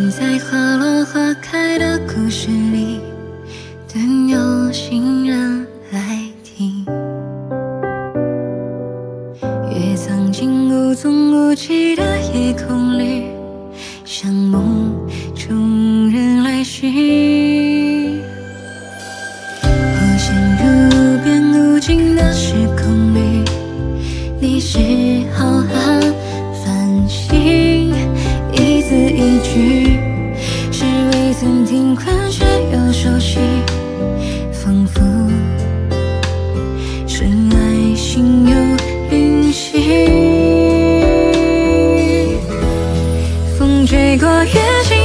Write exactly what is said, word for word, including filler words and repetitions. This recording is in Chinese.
像在花落花开的故事里，等有心人来听。越藏进无踪无迹的夜空里，像梦中人来袭。我陷入无边无尽的时空里，你是浩瀚繁星，一字一句是未曾听闻却又熟悉，仿佛深爱心有灵犀。风吹过月心